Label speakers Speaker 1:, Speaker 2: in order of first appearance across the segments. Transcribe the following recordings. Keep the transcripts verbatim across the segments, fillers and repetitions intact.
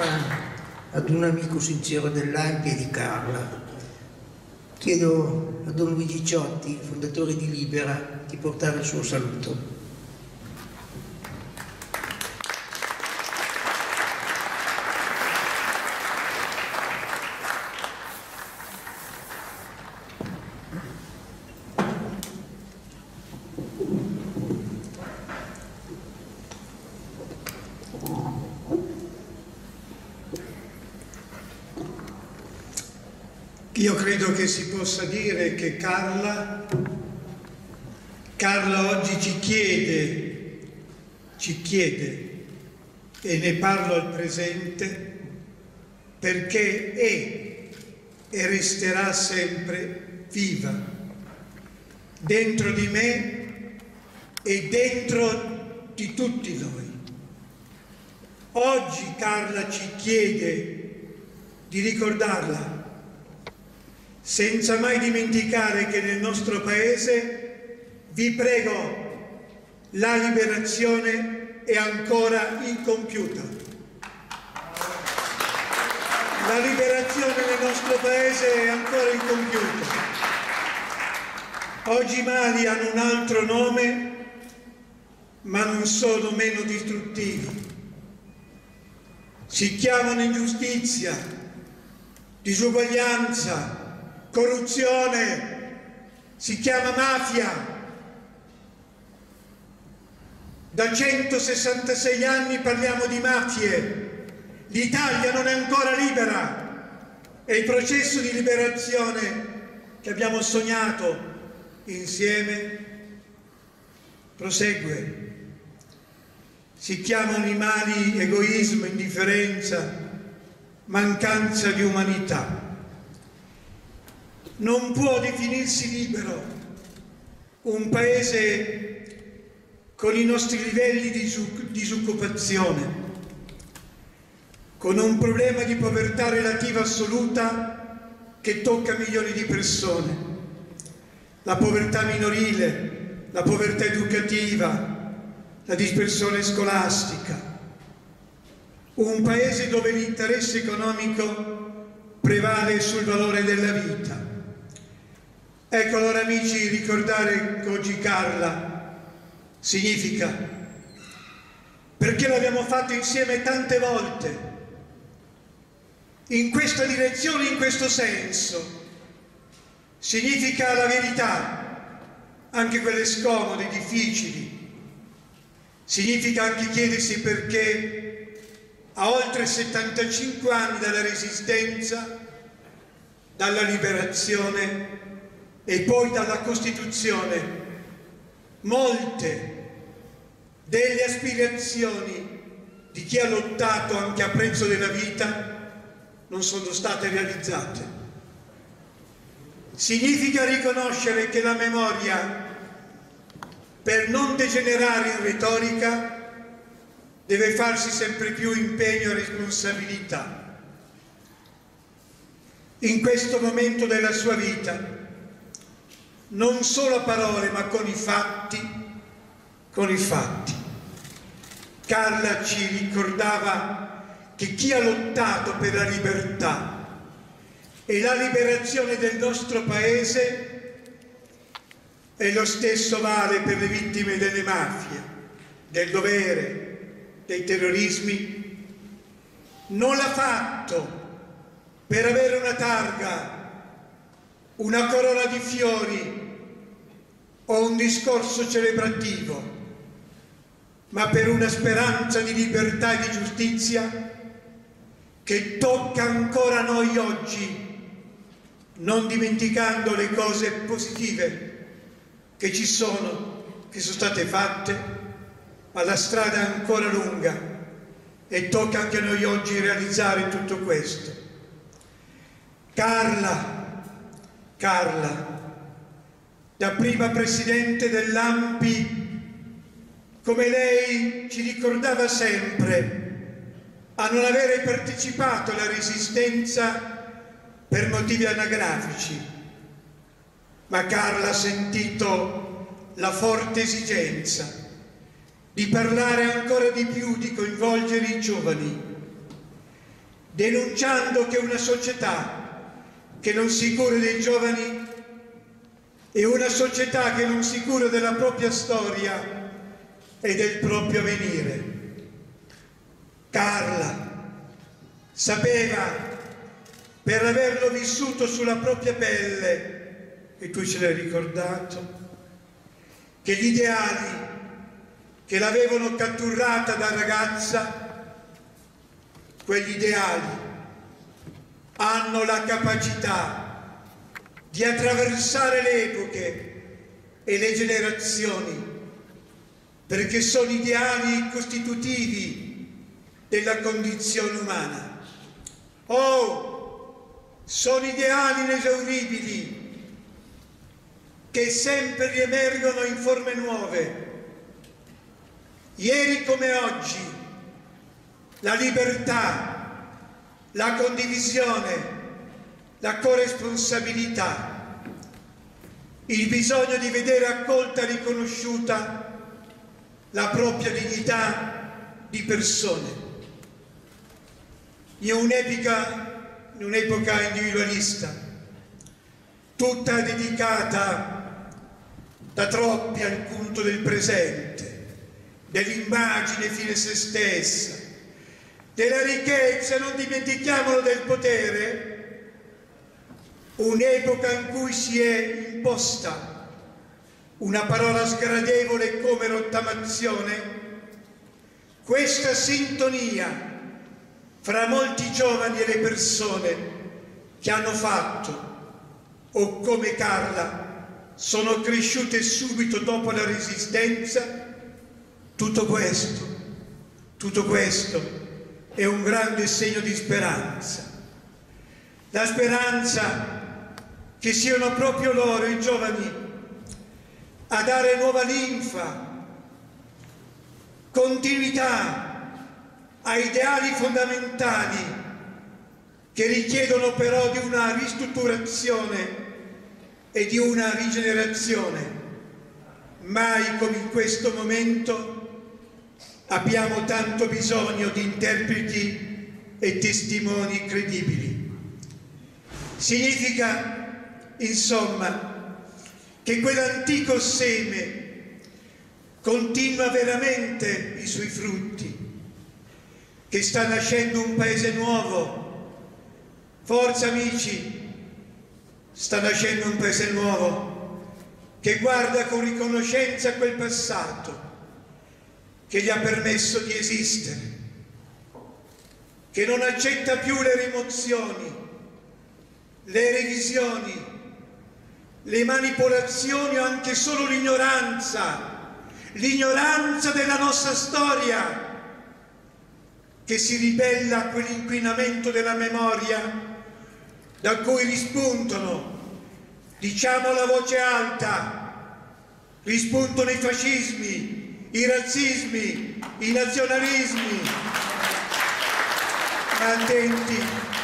Speaker 1: parola ad un amico sincero dell'A M P e di Carla. Chiedo a Don Luigi Ciotti, fondatore di Libera, di portare il suo saluto.
Speaker 2: Io credo che si possa dire che Carla, Carla oggi ci chiede, ci chiede, e ne parlo al presente, perché è e resterà sempre viva, dentro di me e dentro di tutti noi. Oggi Carla ci chiede di ricordarla, senza mai dimenticare che nel nostro paese, vi prego, la liberazione è ancora incompiuta. La liberazione nel nostro paese è ancora incompiuta. Oggi i mali hanno un altro nome, ma non sono meno distruttivi. Si chiamano ingiustizia, disuguaglianza, corruzione, si chiama mafia. Da centosessantasei anni parliamo di mafie. L'Italia non è ancora libera e il processo di liberazione che abbiamo sognato insieme prosegue. Si chiamano i mali egoismo, indifferenza, mancanza di umanità. Non può definirsi libero un paese con i nostri livelli di disoccupazione, con un problema di povertà relativa assoluta che tocca milioni di persone, la povertà minorile, la povertà educativa, la dispersione scolastica, un paese dove l'interesse economico prevale sul valore della vita. Ecco allora amici, ricordare che oggi Carla significa, perché l'abbiamo fatto insieme tante volte, in questa direzione, in questo senso, significa la verità, anche quelle scomode, difficili, significa anche chiedersi perché a oltre settantacinque anni dalla Resistenza, dalla liberazione e poi dalla Costituzione, molte delle aspirazioni di chi ha lottato anche a prezzo della vita non sono state realizzate. Significa riconoscere che la memoria, per non degenerare in retorica, deve farsi sempre più impegno e responsabilità. In questo momento della sua vita, non solo a parole ma con i fatti, con i fatti. Carla ci ricordava che chi ha lottato per la libertà e la liberazione del nostro paese e lo stesso vale per le vittime delle mafie, del dovere, dei terrorismi, non l'ha fatto per avere una targa, una corona di fiori o un discorso celebrativo, ma per una speranza di libertà e di giustizia che tocca ancora noi oggi, non dimenticando le cose positive che ci sono, che sono state fatte, ma la strada è ancora lunga e tocca anche a noi oggi realizzare tutto questo. Carla, Carla, da prima presidente dell'A M P I, come lei ci ricordava sempre, a non avere partecipato alla Resistenza per motivi anagrafici, ma Carla ha sentito la forte esigenza di parlare ancora di più, di coinvolgere i giovani, denunciando che una società che non si cura dei giovani è una società che non si cura della propria storia e del proprio avvenire. Carla sapeva, per averlo vissuto sulla propria pelle, e tu ce l'hai ricordato, che gli ideali che l'avevano catturata da ragazza, quegli ideali hanno la capacità di attraversare le epoche e le generazioni, perché sono ideali costitutivi della condizione umana. Oh, sono ideali inesauribili che sempre riemergono in forme nuove. Ieri come oggi, la libertà, la condivisione, la corresponsabilità, il bisogno di vedere accolta e riconosciuta la propria dignità di persone. In un'epoca, in un'epoca individualista, tutta dedicata da troppi al culto del presente, dell'immagine fine a se stessa, della ricchezza, non dimentichiamolo, del potere, un'epoca in cui si è imposta una parola sgradevole come rottamazione, questa sintonia fra molti giovani e le persone che hanno fatto o come Carla sono cresciute subito dopo la Resistenza. Tutto questo, tutto questo è un grande segno di speranza. La speranza che siano proprio loro, i giovani, a dare nuova linfa, continuità a ideali fondamentali che richiedono però di una ristrutturazione e di una rigenerazione. Mai come in questo momento abbiamo tanto bisogno di interpreti e testimoni credibili. Significa, insomma, che quell'antico seme continua veramente i suoi frutti, che sta nascendo un paese nuovo. Forza amici, sta nascendo un paese nuovo che guarda con riconoscenza a quel passato che gli ha permesso di esistere, che non accetta più le rimozioni, le revisioni, le manipolazioni o anche solo l'ignoranza, l'ignoranza della nostra storia, che si ribella a quell'inquinamento della memoria da cui rispuntano, diciamo la voce alta, rispuntano i fascismi, i razzismi, i nazionalismi. Ma attenti,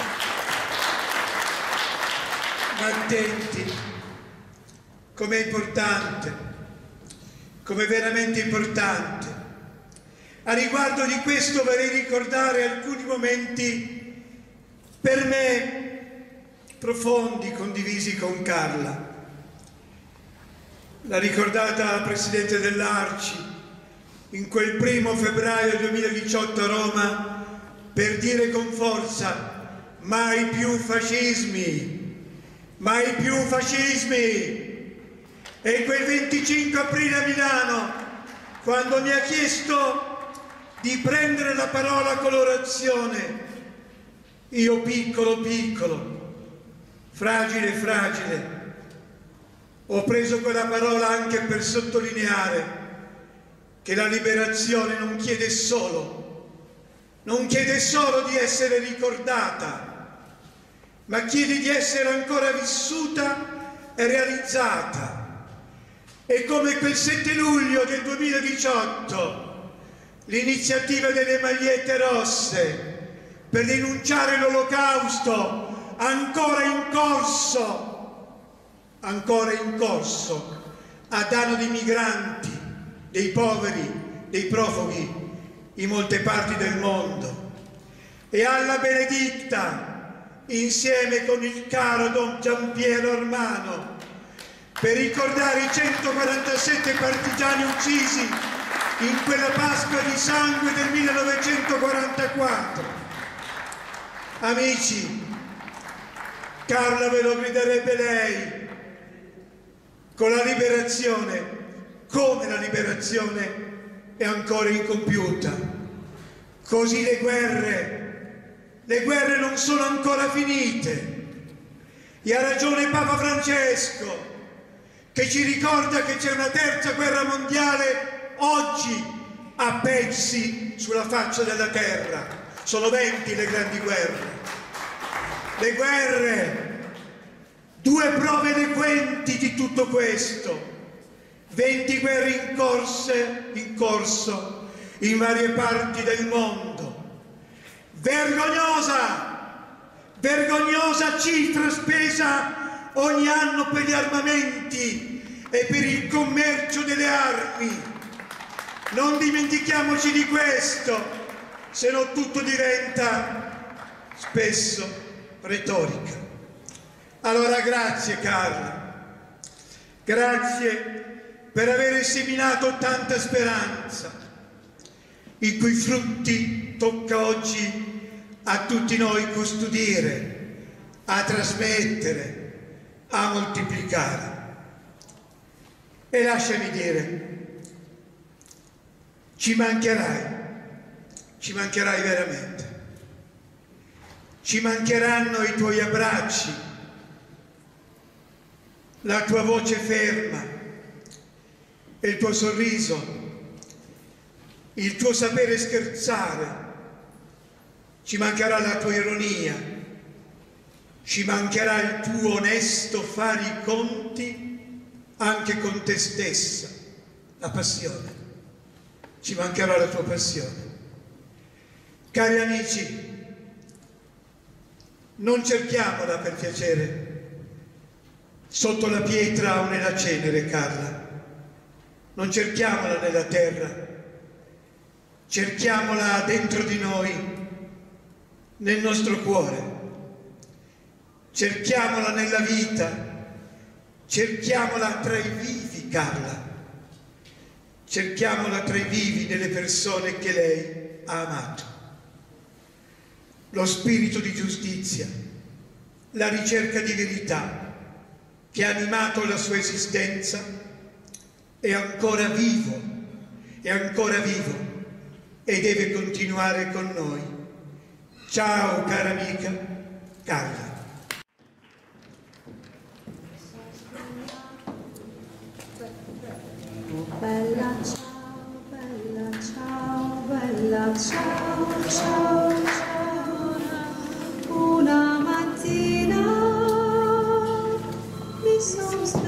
Speaker 2: ma attenti, com'è importante, com'è veramente importante. A riguardo di questo vorrei ricordare alcuni momenti per me profondi, condivisi con Carla. L'ha ricordata la Presidente dell'Arci in quel primo febbraio duemiladiciotto a Roma, per dire con forza: mai più fascismi, mai più fascismi. E quel venticinque aprile a Milano, quando mi ha chiesto di prendere la parola con l'orazione, io piccolo piccolo, fragile fragile, ho preso quella parola anche per sottolineare che la liberazione non chiede solo, non chiede solo di essere ricordata, ma chiede di essere ancora vissuta e realizzata. E come quel sette luglio del duemiladiciotto, l'iniziativa delle magliette rosse per denunciare l'Olocausto ancora in corso, ancora in corso, a danno dei migranti, dei poveri, dei profughi in molte parti del mondo. e alla Benedicta, insieme con il caro Don Giampiero Armano, per ricordare i centoquarantasette partigiani uccisi in quella Pasqua di sangue del millenovecentoquarantaquattro. Amici, Carla ve lo griderebbe lei, con la liberazione, come la liberazione è ancora incompiuta, così le guerre, le guerre non sono ancora finite. E ha ragione Papa Francesco, che ci ricorda che c'è una terza guerra mondiale oggi a pezzi sulla faccia della terra. Sono venti le grandi guerre. Le guerre, due prove eloquenti di tutto questo. venti guerre in, corse, in corso in varie parti del mondo. Vergognosa, vergognosa cifra spesa ogni anno per gli armamenti e per il commercio delle armi. Non dimentichiamoci di questo, se no tutto diventa spesso retorica. Allora grazie Carla, grazie per aver seminato tanta speranza, i cui frutti tocca oggi a tutti noi custodire, a trasmettere, a moltiplicare. E lasciami dire, ci mancherai, ci mancherai veramente. Ci mancheranno i tuoi abbracci, la tua voce ferma, il tuo sorriso, il tuo sapere scherzare, ci mancherà la tua ironia, ci mancherà il tuo onesto fare i conti anche con te stessa, la passione, ci mancherà la tua passione. Cari amici, non cerchiamola per piacere sotto la pietra o nella cenere, Carla. Non cerchiamola nella terra, cerchiamola dentro di noi, nel nostro cuore. Cerchiamola nella vita, cerchiamola tra i vivi, Carla. Cerchiamola tra i vivi nelle persone che lei ha amato. Lo spirito di giustizia, la ricerca di verità che ha animato la sua esistenza è ancora vivo, è ancora vivo e deve continuare con noi. Ciao cara amica Carla.
Speaker 3: Bella ciao, bella ciao, bella ciao, ciao, ciao. Una mattina mi sono